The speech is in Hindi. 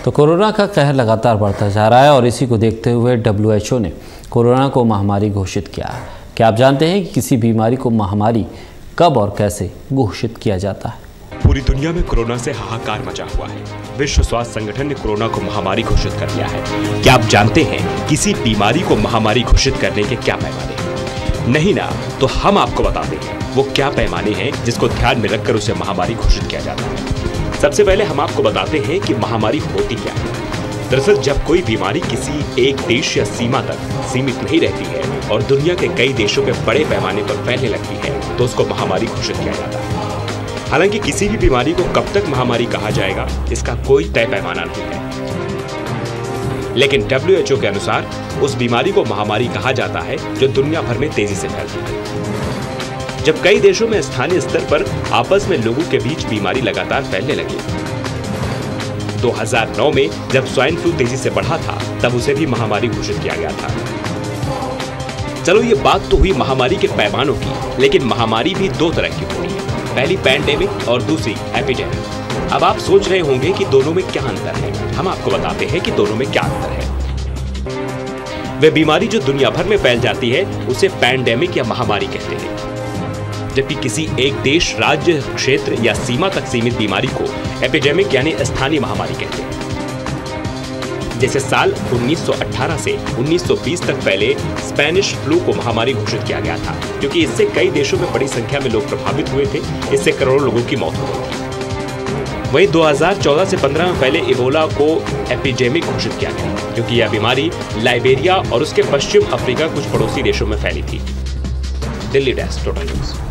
तो कोरोना का कहर लगातार बढ़ता जा रहा है और इसी को देखते हुए WHO ने कोरोना को महामारी घोषित किया है। क्या आप जानते हैं कि किसी बीमारी को महामारी कब और कैसे घोषित किया जाता है? पूरी दुनिया में कोरोना से हाहाकार मचा हुआ है। विश्व स्वास्थ्य संगठन ने कोरोना को महामारी घोषित कर दिया है। क्या आप जानते हैं किसी बीमारी को महामारी घोषित करने के क्या पैमाने हैं? नहीं ना, तो हम आपको बताते हैं वो क्या पैमाने हैं जिसको ध्यान में रखकर उसे महामारी घोषित किया जाता है। सबसे पहले हम आपको बताते हैं कि महामारी होती क्या है। दरअसल जब कोई बीमारी किसी एक देश या सीमा तक सीमित नहीं रहती है और दुनिया के कई देशों में बड़े पैमाने पर फैलने लगती है तो उसको महामारी घोषित किया जाता है। हालांकि किसी भी बीमारी को कब तक महामारी कहा जाएगा इसका कोई तय पैमाना नहीं है, लेकिन WHO के अनुसार उस बीमारी को महामारी कहा जाता है जो दुनिया भर में तेजी से फैलती है। जब कई देशों में स्थानीय स्तर पर आपस में लोगों के बीच बीमारी लगातार फैलने लगी। 2009 में जब स्वाइन फ्लू तेजी से बढ़ा था तब उसे भी महामारी घोषित किया गया था। चलो ये बात तो हुई महामारी के पैमानों की, लेकिन महामारी भी दो तरह की होती है, पहली पैंडेमिक और दूसरी एपिडेमिक। अब आप सोच रहे होंगे कि दोनों में क्या अंतर है। हम आपको बताते हैं कि दोनों में क्या अंतर है। वे बीमारी जो दुनिया भर में फैल जाती है उसे पैंडेमिक या महामारी कहते हैं, जबकि किसी एक देश, राज्य, क्षेत्र या सीमा तक सीमित बीमारी को एपिडेमिक यानी स्थानीय महामारी कहते हैं। जैसे साल 1918 से 1920 तक फैले स्पेनिश फ्लू को महामारी घोषित किया गया था, क्योंकि इससे कई देशों में बड़ी संख्या में लोग प्रभावित हुए थे। इससे करोड़ों लोगों की मौत हो गई थी। वहीं 2014 से 15 में फैले इबोला को एपिडेमिक घोषित किया गया, क्योंकि यह बीमारी लाइबेरिया और उसके पश्चिम अफ्रीका कुछ पड़ोसी देशों में फैली थी। Delhi desk, total news.